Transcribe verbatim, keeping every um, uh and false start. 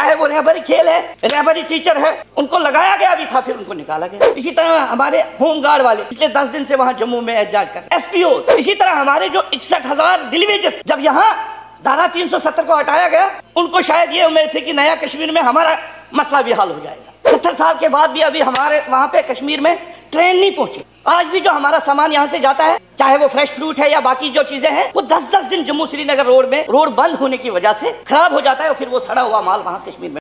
चाहे वो रहबरी खेल है, रहबरी टीचर है, उनको लगाया गया भी था, फिर उनको निकाला गया। इसी तरह हमारे होमगार्ड वाले पिछले दस दिन से वहाँ जम्मू में एहतजाज कर, एसपीओ, इसी तरह हमारे जो इकसठ हजार दिलवेजर, जब यहाँ धारा तीन सौ सत्तर को हटाया गया, उनको शायद ये उम्मीद थी कि नया कश्मीर में हमारा मसला भी हल हो जाएगा। सत्तर साल के बाद भी अभी हमारे वहाँ पे कश्मीर में ट्रेन नहीं पहुंची। आज भी जो हमारा सामान यहाँ से जाता है, चाहे वो फ्रेश फ्रूट है या बाकी जो चीजें हैं, वो दस दस दिन जम्मू श्रीनगर रोड में रोड बंद होने की वजह से खराब हो जाता है और फिर वो सड़ा हुआ माल वहाँ कश्मीर में